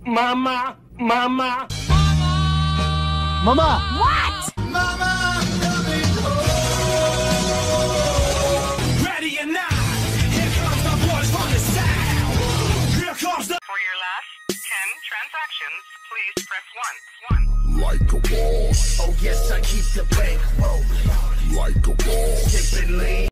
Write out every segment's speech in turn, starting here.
Mama. Mama! What? Mama, coming home. Ready or not, here comes the boys from the south. Here comes the... For your last 10 transactions, please press 1. Like a boss. Oh yes, I keep the bank rolling. Like a boss. Sipping lean.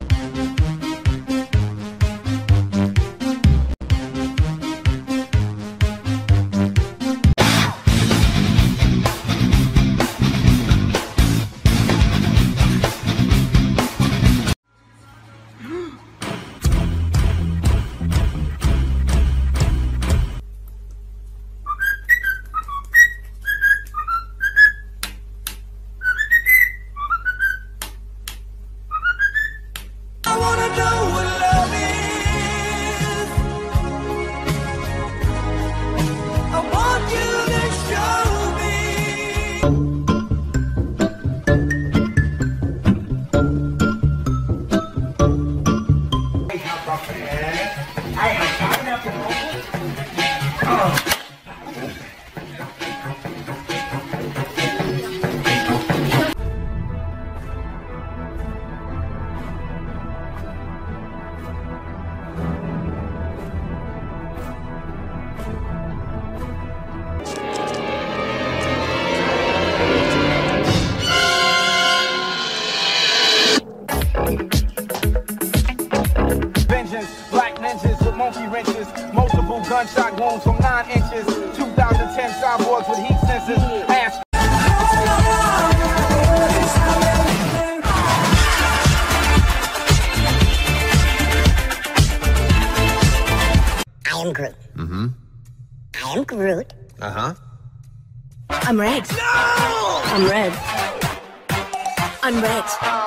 I wanna know what love is. I want you to show me. Black ninjas with monkey wrenches, multiple gunshot wounds from 9 inches. 2010 cyborgs with heat sensors. Ass. I am Groot. Mm-hmm. I am Groot. Uh-huh. I'm red. No! I'm red. I'm red.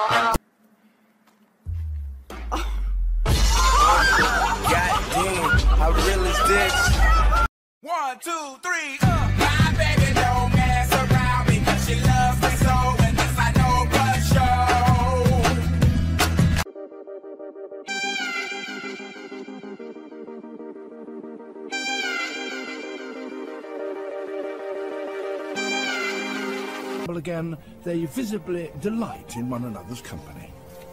Goddamn, how real is this? 1, 2, 3, My baby don't mess around me, 'cause she loves me so, and this I know for sure. Again, they visibly delight in one another's company.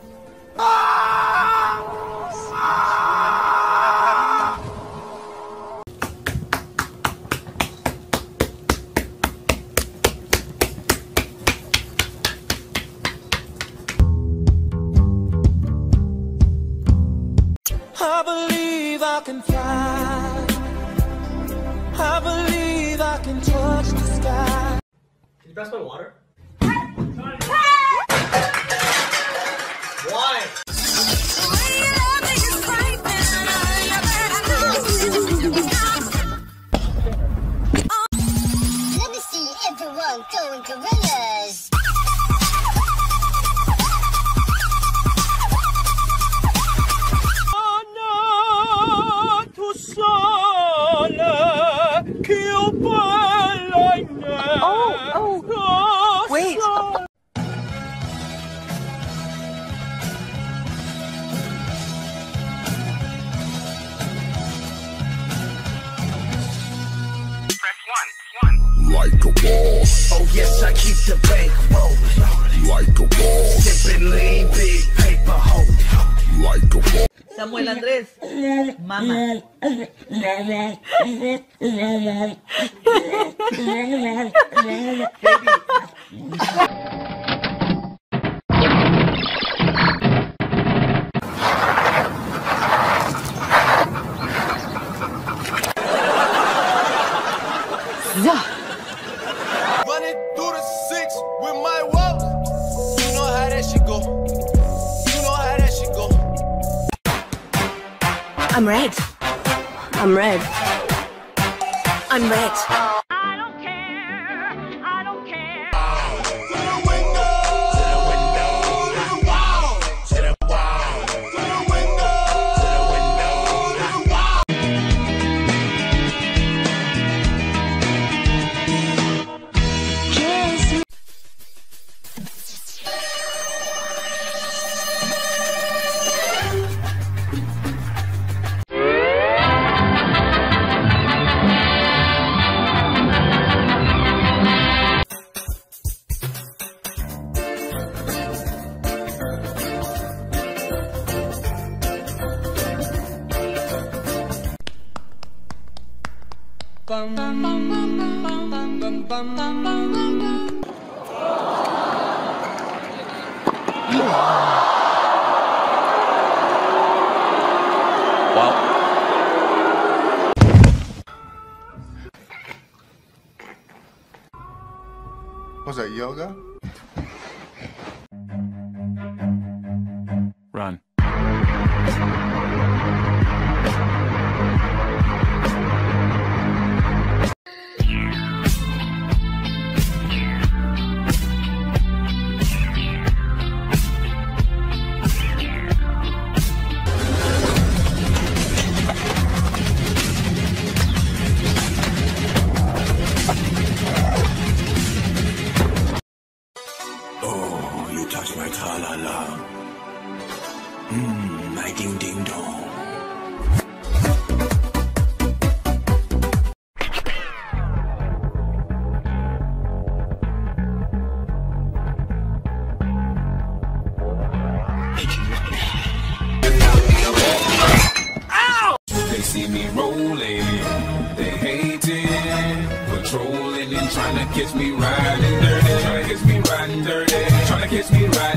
I believe I can fly. I believe I can touch the sky. Can you pass my water? Why? Let me see everyone going gorillas. Wait. Press 1. Like a boss. Oh yes, I keep the bank rolling. Like a boss. Sipping lean, big paper holding. Like a boss. Samuel Andrés. Mama. Running through the 6 with my walk. You know how that shit go. You know how that shit go. I'm red. I'm red. I'm red. I don't care. I don't care. To the window. To the window. To the wall. To the wall. To the window. To the window. To the wall. Kiss me. Was that yoga? Run. Oh, you touch my tra-la-la. My ding-ding-dong. They see me rolling, they hating, patrolling and trying to catch me riding dirty, trying to catch me riding dirty, trying to catch me riding.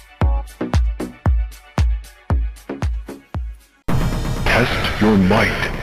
Test your might.